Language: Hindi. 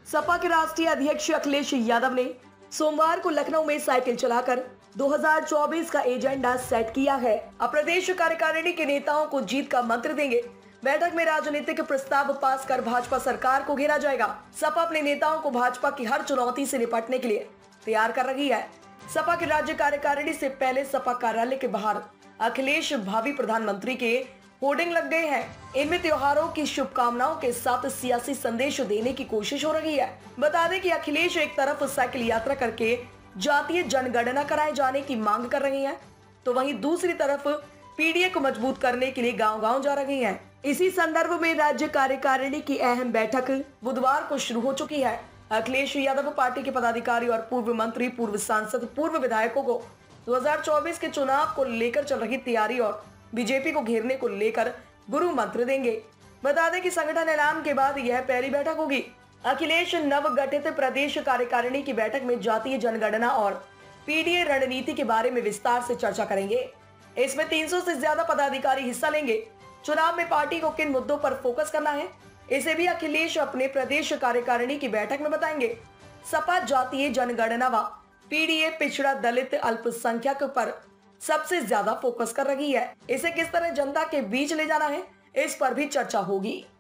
सपा के राष्ट्रीय अध्यक्ष अखिलेश यादव ने सोमवार को लखनऊ में साइकिल चलाकर 2024 का एजेंडा सेट किया है। अब प्रदेश कार्यकारिणी के नेताओं को जीत का मंत्र देंगे। बैठक में राजनीतिक प्रस्ताव पास कर भाजपा सरकार को घेरा जाएगा। सपा अपने नेताओं को भाजपा की हर चुनौती से निपटने के लिए तैयार कर रही है। सपा के राज्य कार्यकारिणी से पहले सपा कार्यालय के बाहर अखिलेश भावी प्रधानमंत्री के होर्डिंग लग गए हैं। इनमें त्योहारों की शुभकामनाओं के साथ सियासी संदेश देने की कोशिश हो रही है। बता दें कि अखिलेश एक तरफ साइकिल यात्रा करके जातीय जनगणना कराए जाने की मांग कर रही हैं, तो वहीं दूसरी तरफ पीडीए को मजबूत करने के लिए गांव-गांव जा रही हैं। इसी संदर्भ में राज्य कार्यकारिणी की अहम बैठक बुधवार को शुरू हो चुकी है। अखिलेश यादव पार्टी के पदाधिकारी और पूर्व मंत्री, पूर्व सांसद, पूर्व विधायकों को 2024 के चुनाव को लेकर चल रही तैयारी और बीजेपी को घेरने को लेकर गुरु मंत्र देंगे। बता दें कि संगठन ऐलान के बाद यह पहली बैठक होगी। अखिलेश नवगठित प्रदेश कार्यकारिणी की बैठक में जातीय जनगणना और पीडीए रणनीति के बारे में विस्तार से चर्चा करेंगे। इसमें 300 से ज्यादा पदाधिकारी हिस्सा लेंगे। चुनाव में पार्टी को किन मुद्दों पर फोकस करना है, इसे भी अखिलेश अपने प्रदेश कार्यकारिणी की बैठक में बताएंगे। सपा जातीय जनगणना व पीडीए पिछड़ा, दलित, अल्पसंख्यक पर सबसे ज्यादा फोकस कर रही है। इसे किस तरह जनता के बीच ले जाना है, इस पर भी चर्चा होगी।